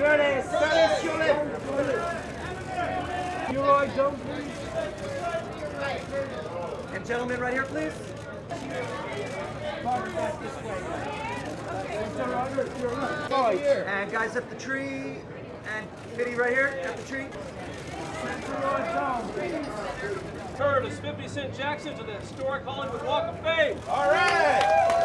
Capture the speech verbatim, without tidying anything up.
Ready, steady, shoot it. You right, don't please. And gentlemen, right here, please. And guys up the tree. And Fitty right here at the tree. Third is Fifty Cent Jackson to the historic Hollywood Walk of Fame. All right.